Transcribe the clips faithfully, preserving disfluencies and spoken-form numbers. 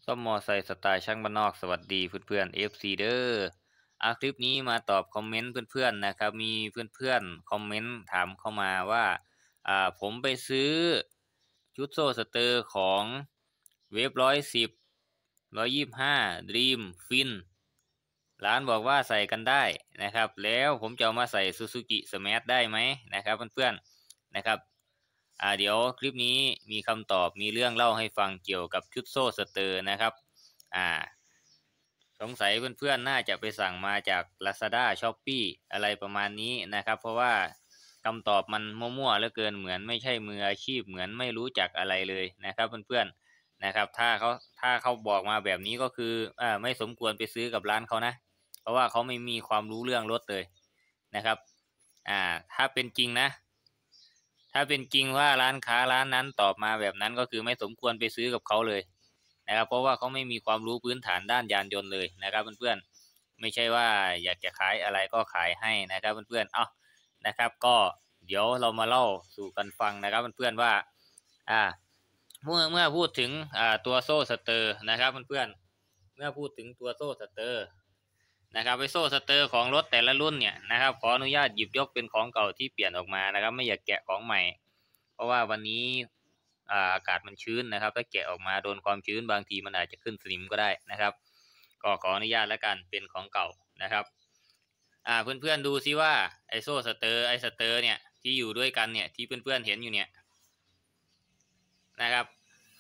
ซ่อมมอไซค์สไตล์ช่างบ้านนอกสวัสดีเพื่อนๆ เอฟ ซี เด้ออาคลิปนี้มาตอบคอมเมนต์เพื่อนๆนะครับมีเพื่อนๆคอมเมนต์ถามเข้ามาว่าอ่าผมไปซื้อชุดโซ่สเตอร์ของเวฟร้อยสิบร้อยยี่ห้าดีมฟินร้านบอกว่าใส่กันได้นะครับแล้วผมจะเอามาใส่ซูซูกิสมาร์ทได้ไหมนะครับเพื่อนๆนะครับอ่าเดี๋ยวคลิปนี้มีคำตอบมีเรื่องเล่าให้ฟังเกี่ยวกับชุดโซ่สเตอร์นะครับอ่าสงสัยเพื่อนๆน่าจะไปสั่งมาจาก Lazada Shopee อะไรประมาณนี้นะครับเพราะว่าคำตอบมันมั่วๆเหลือเกินเหมือนไม่ใช่มืออาชีพเหมือนไม่รู้จักอะไรเลยนะครับเพื่อนๆนะครับถ้าเขาถ้าเขาบอกมาแบบนี้ก็คืออ่าไม่สมควรไปซื้อกับร้านเขานะเพราะว่าเขาไม่มีความรู้เรื่องรถเลยนะครับอ่าถ้าเป็นจริงนะถ้าเป็นจริงว่าร้านค้าร้านนั้นตอบมาแบบนั้นก็คือไม่สมควรไปซื้อกับเขาเลยนะครับเพราะว่าเขาไม่มีความรู้พื้นฐานด้านยานยนต์เลยนะครับเพื่อนๆไม่ใช่ว่าอยากจะขายอะไรก็ขายให้นะครับเพื่อนๆเอานะครับก็เดี๋ยวเรามาเล่าสู่กันฟังนะครับเพื่อนๆว่าอ่าเมื่อเมื่อพูดถึงอ่าตัวโซ่สเตอร์นะครับเพื่อนๆเมื่อพูดถึงตัวโซ่สเตอร์นะครับไปโซ่สเตอร์ของรถแต่ละรุ่นเนี่ยนะครับขออนุญาตหยิบยกเป็นของเก่าที่เปลี่ยนออกมานะครับไม่อยากแกะของใหม่เพราะว่าวันนี้อ่าอากาศมันชื้นนะครับถ้าแกะออกมาโดนความชื้นบางทีมันอาจจะขึ้นสนิมก็ได้นะครับก็ขออนุญาตแล้วกันเป็นของเก่านะครับอ่าเพื่อนๆดูซิว่าไอโซ่สเตอร์ไอสเตอร์เนี่ยที่อยู่ด้วยกันเนี่ยที่เพื่อนๆเห็นอยู่เนี่ยนะครับ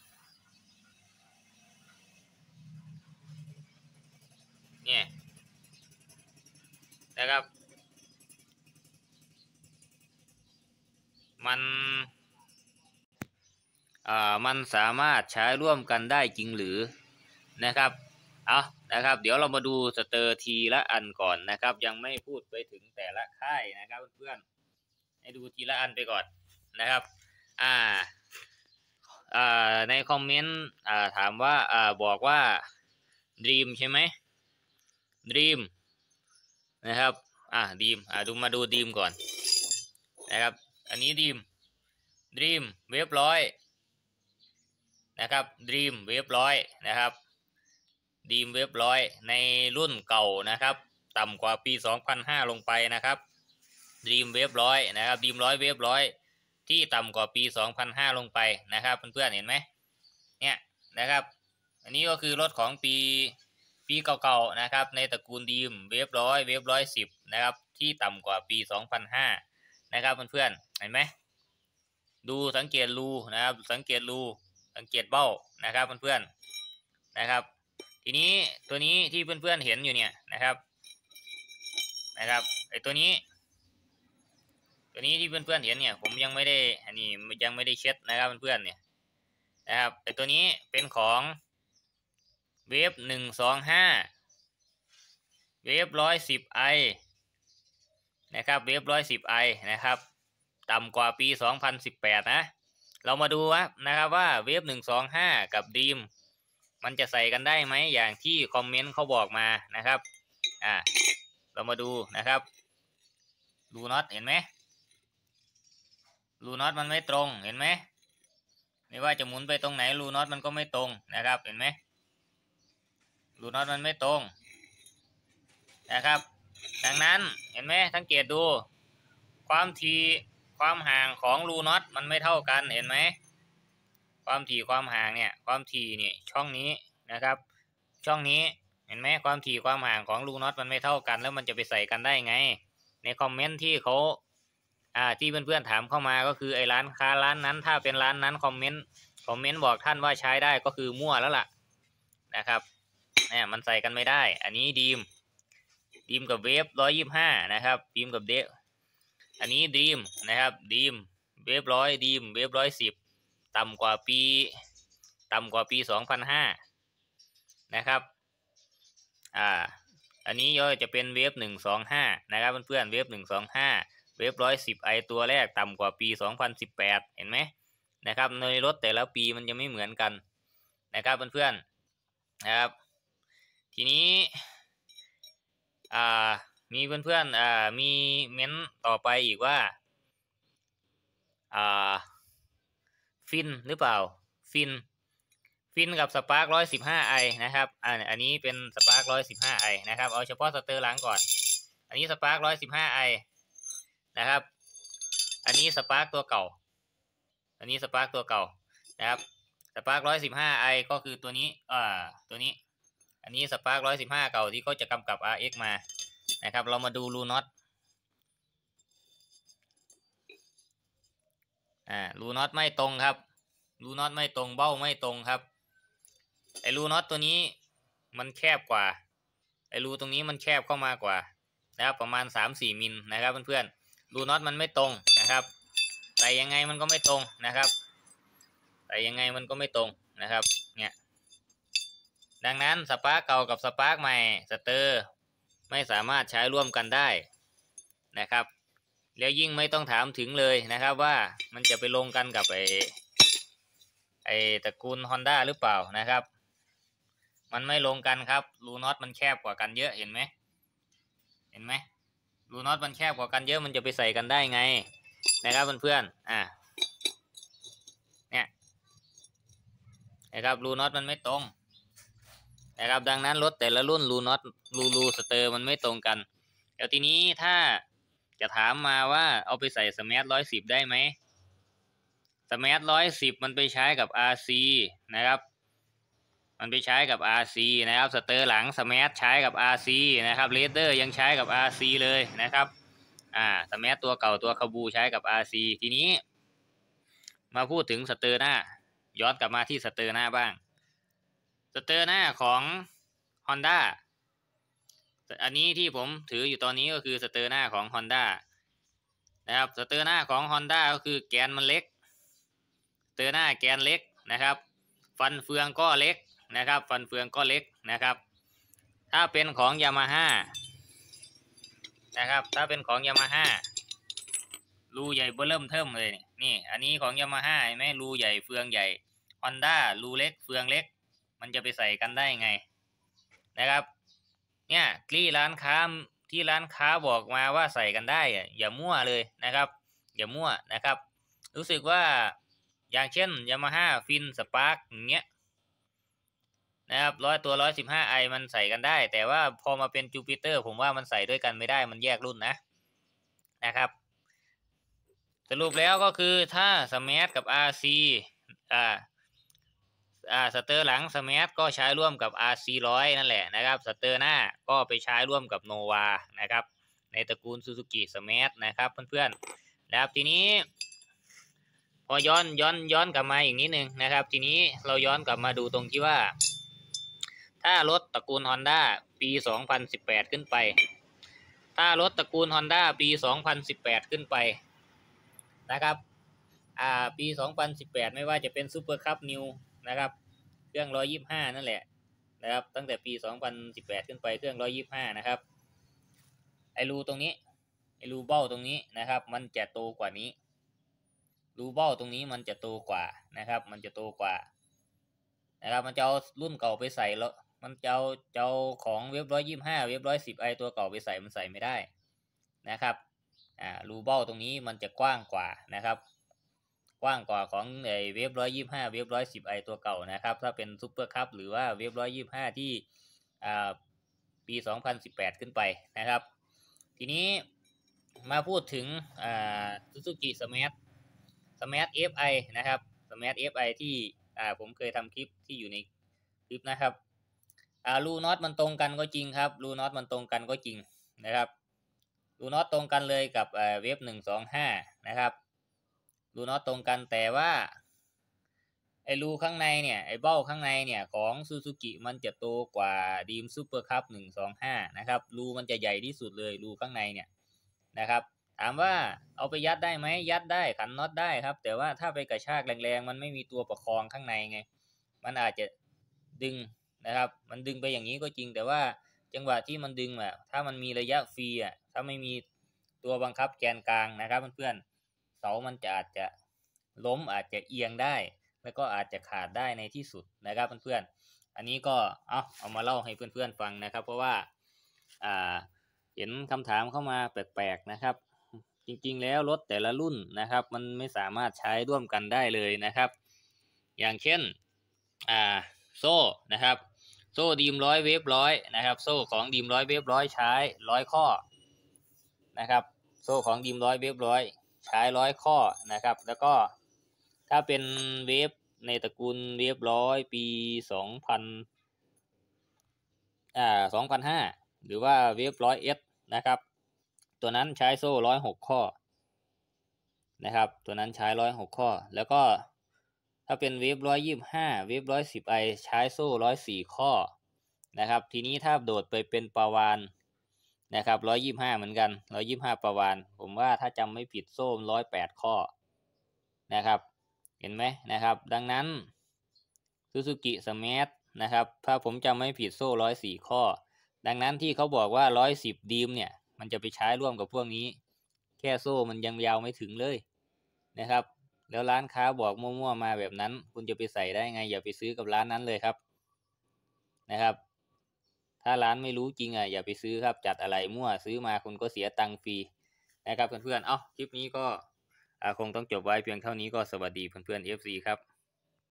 เนี่ยนะครับมันอ่ามันสามารถใช้ร่วมกันได้จริงหรือนะครับเอานะครับเดี๋ยวเรามาดูสเตอร์ทีละอันก่อนนะครับยังไม่พูดไปถึงแต่ละค่ายนะครับเพื่อนๆให้ดูทีละอันไปก่อนนะครับอ่าอ่าในคอมเมนต์อ่าถามว่าอ่าบอกว่า Dream ใช่ไหม Dream นะครับอ่า Dream อ่าดูมาดู Dream ก่อนนะครับอันนี้ Dream Dream เวฟร้อยนะครับ Dream เวฟร้อยนะครับ Dream เวฟร้อยในรุ่นเก่านะครับต่ำกว่าปีสองพันห้าลงไปนะครับ Dream เวฟร้อยนะครับ Dream ร้อยเวฟร้อยที่ต่ำกว่าปีสองพันห้าลงไปนะครับเพื่อนๆเห็นไหมเนี่ยนะครับอันนี้ก็คือรถของปีปีเก่าๆนะครับในตระกูลดีมเวฟร้อยเวฟร้อยสิบนะครับที่ต่ำกว่าปีสองพันห้านะครับเพื่อนๆเห็นไหมดูสังเกตรูนะครับสังเกตรูสังเกตเบ้านะครับเพื่อนๆนะครับทีนี้ตัวนี้ที่เพื่อนๆเห็นอยู่เนี่ยนะครับนะครับไอตัวนี้ตัวนี้ที่เพื่อนๆเห็นเนี่ยผมยังไม่ได้อันนี้ยังไม่ได้เช็ดนะครับเพื่อนๆเนี่ยนะครับไอตัวนี้เป็นของเวฟหนึ่งสองห้าเวฟร้อยสิบไอนะครับเวฟร้อยสิบไอนะครับต่ำกว่าปีสองพันสิบแปดนะเรามาดูนะครับว่าเวฟหนึ่งสองห้ากับดีมมันจะใส่กันได้ไหมอย่างที่คอมเมนต์เขาบอกมานะครับอ่าเรามาดูนะครับรูน็อตเห็นไหมรูน็อตมันไม่ตรงเห็นไหมไม่ว่าจะหมุนไปตรงไหนรูน็อตมันก็ไม่ตรงนะครับเห็นไหมรูน็อตมันไม่ตรงนะครับดังนั้นเห็นไหมสังเกตดูความถี่ความห่างของรูน็อตมันไม่เท่ากันเห็นไหมความถี่ความห่างเนี่ยความถี่นี่ช่องนี้นะครับช่องนี้เห็นไหมความถี่ความห่างของรูน็อตมันไม่เท่ากันแล้วมันจะไปใส่กันได้ไงในคอมเมนต์ที่เขาอ่าที่เพื่อนๆถามเข้ามาก็คือไอ้ร้านค้าร้านนั้นถ้าเป็นร้านนั้นคอมเมนต์คอมเมนต์บอกท่านว่าใช้ได้ก็คือมั่วแล้วล่ะนะครับเนี่ยมันใส่กันไม่ได้อันนี้ดีมดีมกับเวฟร้อยยี่ห้านะครับดีมกับเดฟอันนี้ดีมนะครับดีมเวฟร้อยดีมเวฟร้อยสิบต่ำกว่าปีต่ำกว่าปีสองพันห้านะครับอ่าอันนี้ย่อจะเป็นเวฟหนึ่งสองห้านะครับเพื่อนๆเวฟหนึ่งสองห้าเวฟร้อยสิบไอตัวแรกต่ำกว่าปีสองพันสิบแปดเห็นไหมนะครับในรถแต่ละปีมันจะไม่เหมือนกันนะครับเพื่อนๆนะครับทีนี้อ่ามีเพื่อนๆอ่ามีเม้นต่อไปอีกว่าอ่าฟินหรือเปล่าฟินฟินกับสปาร์กร้อยสิบห้าไอนะครับอ่าอันนี้เป็นสปาร์กร้อยสิบห้าไอนะครับเอาเฉพาะสเตอร์หลังก่อนอันนี้สปาร์กร้อยสิบห้าไอนะครับอันนี้สปาร์กตัวเก่าอันนี้สปาร์กตัวเก่านะครับสปาร์กร้อยสิบห้าไอก็คือตัวนี้อ่าตัวนี้อันนี้สปาร์กร้อยสิบห้าเก่าที่เขาจะกำกับ อาร์ เอ็กซ์ มานะครับเรามาดูรูน็อตอ่ารูน็อตไม่ตรงครับรูน็อตไม่ตรงเบ้าไม่ตรงครับไอ้รูน็อตตัวนี้มันแคบกว่าไอ้รูตรงนี้มันแคบเข้ามากว่านะครับประมาณ สามสี่ มิลนะครับเพื่อนๆรูน็อตมันไม่ตรงนะครับใส่ยังไงมันก็ไม่ตรงนะครับใส่ยังไงมันก็ไม่ตรงนะครับเนี่ยดังนั้นสปาร์กเก่ากับสปาร์กใหม่สเตอร์ไม่สามารถใช้ร่วมกันได้นะครับแล้วยิ่งไม่ต้องถามถึงเลยนะครับว่ามันจะไปลงกันกับไอไอตระกูล Honda หรือเปล่านะครับมันไม่ลงกันครับรูน็อตมันแคบกว่ากันเยอะเห็นไหมเห็นไหมรูน็อตมันแคบกว่ากันเยอะมันจะไปใส่กันได้ไงนะครับเพื่อนๆอ่าเนี่ยนะครับรูน็อตมันไม่ตรงนะครับดังนั้นรถแต่ละรุ่นรูน็อตรูรูสเตอร์มันไม่ตรงกันเดี๋ยวทีนี้ถ้าจะถามมาว่าเอาไปใส่สมาร์ทร้อยสิบได้ไหมสมาร์ทร้อยสิบมันไปใช้กับ อาร์ ซี นะครับมันไปใช้กับ อาร์ ซี นะครับสเตอร์หลังสมาร์ทใช้กับ อาร์ ซี นะครับเรเดอร์ยังใช้กับ อาร์ ซี เลยนะครับอ่าสมาร์ทตัวเก่าตัวคาบูใช้กับ อาร์ ซี ทีนี้มาพูดถึงสเตอร์หน้าย้อนกลับมาที่สเตอร์หน้าบ้างสเตอร์หน้าของ Honda อันนี้ที่ผมถืออยู่ตอนนี้ก็คือสเตอร์หน้าของ Honda นะครับสเตอร์หน้าของ Honda ก็คือแกนมันเล็กสเตอร์หน้าแกนเล็กนะครับฟันเฟืองก็เล็กนะครับฟันเฟืองก็เล็กนะครับถ้าเป็นของ Yamaha นะครับถ้าเป็นของ Yamaha รูใหญ่เบ้อเริ่มเทิมเลยนี่อันนี้ของ Yamaha เห็นไหมรูใหญ่เฟืองใหญ่ Honda รูเล็กเฟืองเล็กมันจะไปใส่กันได้ไงนะครับเนี่ยที่ร้านค้าที่ร้านค้าบอกมาว่าใส่กันได้อย่ามั่วเลยนะครับอย่ามั่วนะครับรู้สึกว่าอย่างเช่น Yamaha Fin Spark อย่างเงี้ยนะครับร้อยตัวร้อยสิบห้าไอมันใส่กันได้แต่ว่าพอมาเป็น Jupiter ผมว่ามันใส่ด้วยกันไม่ได้มันแยกรุ่นนะนะครับสรุปแล้วก็คือถ้า Smart กับ อาร์ ซี อ่าอ่าสเตอร์หลังสมาร์ทก็ใช้ร่วมกับ อาร์ ซี หนึ่งร้อยนั่นแหละนะครับสเตอร์หน้าก็ไปใช้ร่วมกับ Nova นะครับในตระกูล Suzuki Smart นะครับเพื่อนๆนะครับทีนี้พอย้อนย้อนย้อนกลับมาอีกนิดนึงนะครับทีนี้เราย้อนกลับมาดูตรงที่ว่าถ้ารถตระกูล Honda ปีสองพันสิบแปดขึ้นไปถ้ารถตระกูล Honda ปีสองพันสิบแปดขึ้นไปนะครับอ่าปีสองพันสิบแปดไม่ว่าจะเป็น Super Cup New นะครับเครื่องหนึ่งร้อยยี่สิบห้านั่นแหละนะครับตั้งแต่ปีสองพันสิบแปดขึ้นไปเครื่องหนึ่งร้อยยี่สิบห้านะครับไอรูตรงนี้ไอรูเบ้าตรงนี้นะครับมันจะโตกว่านี้รูเบ้าตรงนี้มันจะโตกว่านะครับมันจะโตกว่านะครับมันจะเอารุ่นเก่าไปใส่แล้วมันจะเอาจะเอาของเว็บหนึ่งร้อยยี่สิบห้าเว็บหนึ่งร้อยสิบไอตัวเก่าไปใส่มันใส่ไม่ได้นะครับอ่ารูเบ้าตรงนี้มันจะกว้างกว่านะครับกว้างกว่าของไอเว็บหนึ่งร้อยยี่สิบห้าเว็บหนึ่งร้อยสิบไอตัวเก่านะครับถ้าเป็นซุปเปอร์คัพหรือว่าเว็บหนึ่งร้อยยี่สิบห้าที่อ่าปีสองพันสิบแปดขึ้นไปนะครับทีนี้มาพูดถึงอ่า Suzuki Smart Smart เอฟ ไอ นะครับ Smart เอฟ ไอ ที่อ่าผมเคยทำคลิปที่อยู่ในคลิปนะครับอ่ารูน็อตมันตรงกันก็จริงครับรูน็อตมันตรงกันก็จริงนะครับรูน็อตตรงกันเลยกับเอ่อเว็บหนึ่งสองห้านะครับรูน็อตตรงกันแต่ว่าไอ้รูข้างในเนี่ยไอ้เบ้าข้างในเนี่ยของ Suzuki มันจะโตกว่า Dream Super Cup หนึ่งสองห้านะครับรูมันจะใหญ่ที่สุดเลยรูข้างในเนี่ยนะครับถามว่าเอาไปยัดได้ไหมยัดได้ขันน็อตได้ครับแต่ว่าถ้าไปกระชากแรงๆมันไม่มีตัวประคองข้างในไงมันอาจจะดึงนะครับมันดึงไปอย่างนี้ก็จริงแต่ว่าจังหวะที่มันดึงอ่ะถ้ามันมีระยะฟรีอ่ะถ้าไม่มีตัวบังคับแกนกลางนะครับเพื่อนๆเสามันจะอาจจะล้มอาจจะเอียงได้แล้วก็อาจจะขาดได้ในที่สุดนะครับเพื่อนๆอันนี้ก็เอาเอามาเล่าให้เพื่อนๆฟังนะครับเพราะว่าอ่าเห็นคำถามเข้ามาแปลกๆนะครับจริงๆแล้วรถแต่ละรุ่นนะครับมันไม่สามารถใช้ร่วมกันได้เลยนะครับอย่างเช่นอ่าโซ่นะครับโซ่ดีมร้อยเวฟร้อยนะครับโซ่ของดีมร้อยเวฟร้อยใช้ร้อยข้อนะครับโซ่ของดีมร้อยเวฟร้อยใช้ร้อยข้อนะครับแล้วก็ถ้าเป็นเวฟในตระกูลเวฟร้อยปีสองพันอ่าสองพันห้าหรือว่าเวฟร้อยเอสนะครับตัวนั้นใช้โซ่ร้อยหกข้อนะครับตัวนั้นใช้ร้อยหกข้อแล้วก็ถ้าเป็นเวฟร้อยยี่สิบห้าเวฟร้อยสิบไอใช้โซ่ร้อยสี่ข้อนะครับทีนี้ถ้าโดดไปเป็นปาวานนะครับร้อยยี่สิบห้าเหมือนกันร้อยยี่สิบห้าปาวานผมว่าถ้าจำไม่ผิดโซ่ร้อยแปดข้อนะครับเห็นไหมนะครับดังนั้นซูซูกิสมาร์ทนะครับถ้าผมจำไม่ผิดโซ่ร้อยสี่ข้อดังนั้นที่เขาบอกว่าร้อยสิบดีมเนี่ยมันจะไปใช้ร่วมกับพวกนี้แค่โซ่มันยังยาวไม่ถึงเลยนะครับแล้วร้านค้าบอกมั่วๆมาแบบนั้นคุณจะไปใส่ได้ไงอย่าไปซื้อกับร้านนั้นเลยครับนะครับถ้าร้านไม่รู้จริงอ่ะอย่าไปซื้อครับจัดอะไรมั่วซื้อมาคุณก็เสียตังค์ฟรีนะครับเพื่อนๆเอ้าคลิปนี้ก็คงต้องจบไว้เพียงเท่านี้ก็สวัสดีเพื่อนๆ เอฟ ซี ครับ